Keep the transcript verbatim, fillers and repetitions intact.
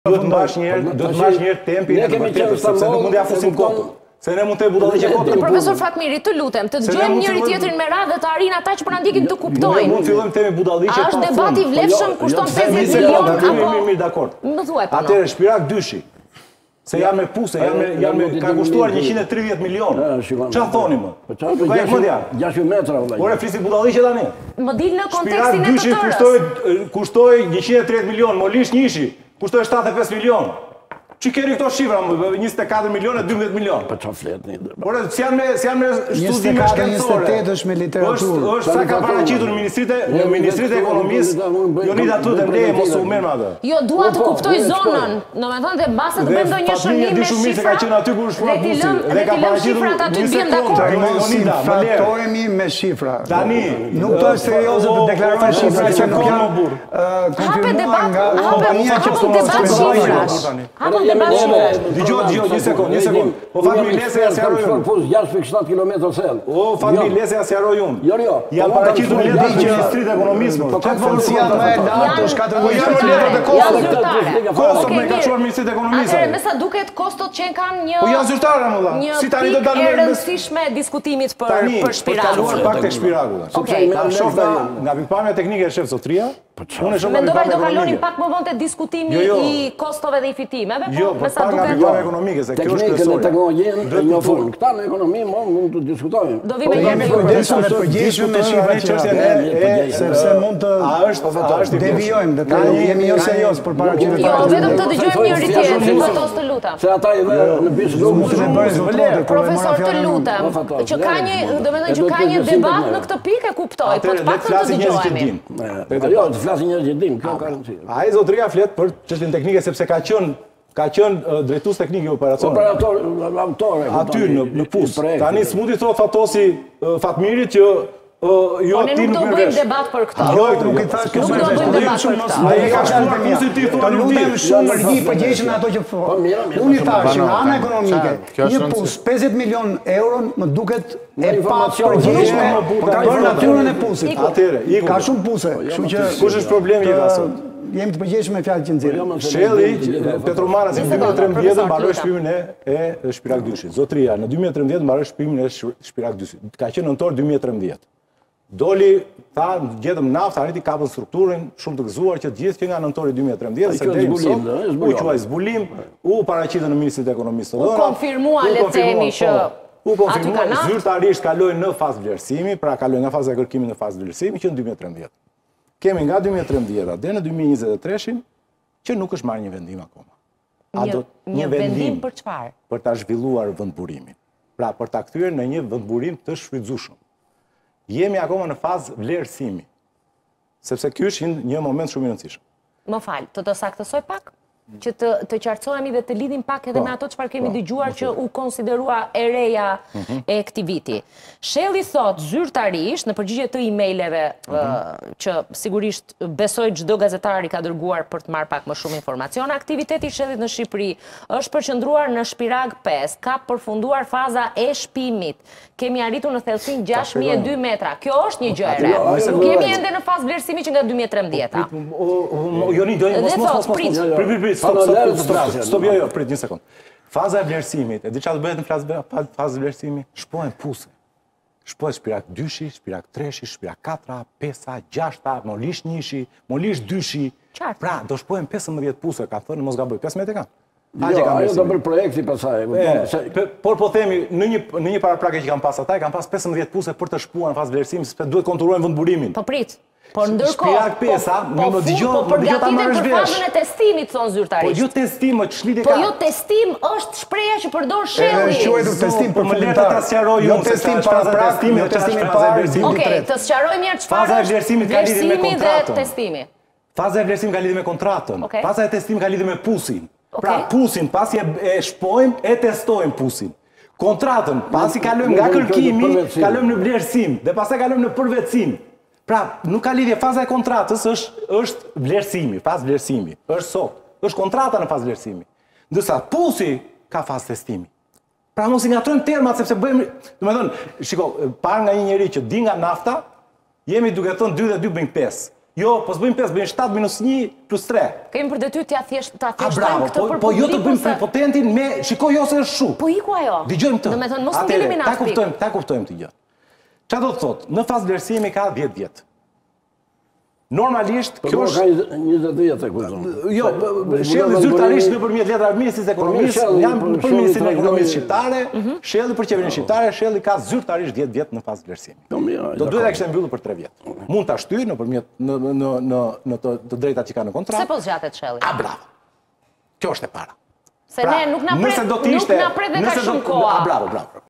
Duhet mbash një herë, duhet mbash një herë tempin e vërtetë, sepse nuk mund ja fusim kotën. Se ne mund të budalliqe kotën. Profesor Fatmiri, të lutem, të dëgjojmë njëri tjetrin me radhë dhe të arrin ata që po na ndjekin të kuptojnë. Ne mund fillojmë temi budalliqe pa. Është debat i vlefshëm, kushton pesëdhjetë milionë apo? Mirë, mirë, dakord. Më thuaj po. Atëherë Shpirak dyshi. Se janë me puse, janë me ka kushtuar njëqind e tridhjetë milionë. Ç'a thoni më? gjashtëqind metra vëllai. Ore flisi budalliqe tani. Më dil në kontekstin e të tërës. Kushtoi kushtoi njëqind e tridhjetë milionë, Molish njëshi kushtoi shtatëdhjetë e pesë milionë. Që keni këto shifra, njëzet e katër milionë e dymbëdhjetë milionë. Po çfarë flet një? Por si janë me si janë me studime shkencore. njëzet e tetë është me literaturë. Është sa ka paraqitur ministritë, ministritë e ekonomisë, Jonida Tutë mbledhje mos u merr me atë. Jo, dua të kuptoj zonën. Domethënë dhe mbase të bëjmë ndonjë shënim me shifra. Se ka qenë aty kur shfuar busi dhe ka paraqitur aty të bëjmë dakord. Jonida, më lër. Faktohemi me shifra. Tani, nuk do është serioze të deklarojnë shifra që nuk janë konfirmuar nga kompania që po debat shifrash. Hapëm debat shifrash. Dgjoj, dgjoj, një sekond, një sekond. Po Fatmiri lese ja sjaroj unë. Po gjashtë pikë shtatë kilometra sel. O Fatmiri lese ja sjaroj unë. Jo, jo. Janë paraqitur letrat e Ministrisë të Ekonomisë. Po ka funksia më e lartë është katër Po janë letrat e Kosovës. Kosovë me ka çuar Ministritë të Ekonomisë. Atëherë, me sa duket kostot që kanë një Po janë zyrtare më dha. Si tani do dalë me rëndësishme diskutimit për për Shpirakun. Tani, pak tek Shpiraku. Okej, shoh nga pikpamja teknike e shef Sotria. Unë shoh mendova do kalonin pak më vonë te diskutimi i kostove dhe i fitimeve, po me sa duket ekonomike se kjo është kryesore. Teknologjinë e njohur. Këta në ekonomi mund të diskutojmë. Do vi me jemi kujdesshëm të përgjithshëm me shifrat çështjen e sepse mund të a është a është devijojmë dhe jemi jo serioz përpara qytetarëve. Jo, vetëm të dëgjojmë njëri tjetrin, fotos të lutem. Se ata i vë në bisedë mund të bëjë zotë. Profesor të lutem, që ka një, domethënë që ka një debat në këtë pikë e kuptoj, po të paktën të dëgjojmë. Jo, të flasin njerëz që din, kjo ka rëndësi. Ai zotëria flet për çështjen teknike sepse ka qenë ka qenë drejtues teknik i operacionit. Operator, autor. Aty në në pus. Tani s'mundi thot Fatosi Fatmirit që jo ti nuk do bëjmë debat për këtë. Jo, nuk i thash Nuk do bëjmë debat për këtë. Ai ka shkuar pusit ti thonë nuk di. Shumë rgi përgjigjen ato që thonë. Unë i thash nga ana ekonomike, një pus pesëdhjetë milion euro më duket e pa përgjigjshme për natyrën e pusit. Atëre, ka shumë puse, kështu që kush është problemi i rastit? Jemi të përgjegjshëm me fjalë që nxjerrim. Shelli Petromana në dy mijë e trembëdhjetë mbaroi shpimin e e Shpirak dyshit. Zotria në dy mijë e trembëdhjetë mbaroi shpimin e Shpirak dyshit. Ka qenë nëntor dy mijë e trembëdhjetë. Doli, tha, gjetëm naftë, arriti kapën strukturën, shumë të gëzuar që të gjithë që nga nëntori dy mijë e trembëdhjetë, se deri më sot, u quaj zbulim, u paraqitën në Ministrinë e Ekonomisë. U konfirmua le të themi që u konfirmua zyrtarisht kaloi në fazë vlerësimi, pra kaloi nga faza e kërkimit në fazë vlerësimi që në dy mijë e trembëdhjetë. Kemi nga dy mijë e trembëdhjetë deri në dy mijë e njëzet e tre që nuk është marrë një vendim akoma. Një vendim për çfarë? Për ta zhvilluar vendburimin. Pra për ta kthyer në një vendburim të shfrytzueshëm. Jemi akoma në fazë vlerësimi, sepse ky është një moment shumë i rëndësishëm. Më fal, të të saktësoj pak? Që të, të qartësohemi dhe të lidhim pak edhe me ato çfarë kemi dëgjuar që u konsiderua e reja e këtij viti. Shelli thot zyrtarisht në përgjigje të emaileve që sigurisht besoj çdo gazetar i ka dërguar për të marrë pak më shumë informacion, aktiviteti i Shellit në Shqipëri është përqendruar në Shpirak pesë, ka përfunduar faza e shpimit. Kemi arritur në thellësinë gjashtë mijë e dy metra. Kjo është një gjë e re. Kemi ende në fazë vlerësimi që nga dy mijë e trembëdhjetë. Joni do mos mos mos Stop, stop, stop, stop, jo, jo, prit një sekund. Faza e vlerësimit, e di çfarë bëhet në fazë e vlerësimit? Shpohen puse. Shpohet Shpirak dyshi, Shpirak treshi, Shpirak katra, pesa, gjashta, Molish njëshi, Molish dyshi. Pra, do shpohen pesëmbëdhjetë puse, ka thënë mos gaboj, pesëmbëdhjetë kanë. Jo, ajo do bërë projekti pasaj. Por po themi, në një paraprake që kanë pas ata, kanë pas pesëmbëdhjetë puse për të shpuar në fazë vlerësimit, sepse duhet kontrollojnë vendburimin. Po prit. Por ndërkohë, Shpirak pesa, më më dëgjoj, po përgatiten për fazën e testimit thon zyrtarisht. Po jo testim, më çlidhe Po ka. jo testim është shpreha që përdor Shelli. Është quajtur testim për më le ta sqaroj jo unë. testim para praktikë, jo testim i parë. Okej, të sqarojmë mirë çfarë faza e vlerësimit ka lidhje me kontratën. Dhe testimi. Faza e vlerësimit ka lidhje me kontratën. Faza e testimit ka lidhje me pusin. Pra pusin pasi e shpojmë e testojmë pusin. Kontratën pasi kalojmë nga kërkimi, kalojmë në vlerësim dhe pastaj kalojmë në përvetësim. Pra, nuk ka lidhje, faza e kontratës është, është vlerësimi, fazë vlerësimi, është sot, është kontrata në fazë vlerësimi. Ndërsa pusi ka fazë testimi. Pra mos i ngatrojmë termat, sepse bëjmë, do me thënë, shiko, parë nga një njeri që di nga nafta, jemi duke thënë dy dhe dy bëjmë pesë. Jo, po s'bëjmë pesë, bëjmë shtatë minus një plus tre. Kemi për detyrë t'ja thjeshtojmë këtë për publikun. Po jo të bëjmë prepotentin me, shikoj jo se është shumë. Po iku ajo. Dëgjojmë të. Do me thënë, mos ngelemi në aspik. Ta kuptojmë të gjë. Qa do të thotë, në fazë vlerësimi ka dhjetë vjetë. Normalisht, kjo është... Po ka njëzet vjetë e këtë. Jo, Shelli zyrtarisht në përmjet letrave ministrisë ekonomisë, jam për ministrin e ekonomisë shqiptare, Shelli për qeverinë shqiptare, Shelli ka zyrtarisht dhjetë vjetë në fazë vlerësimi. Do duhet e kishte mbyllur për tre vjetë. Mund ta shtyjë nëpërmjet në të drejtat që ka në kontratë. Se po zgjatet Shelli? A, bravo. Kjo është e para. Se ne nuk na pret dhe ka shumë koha. Bravo, bravo.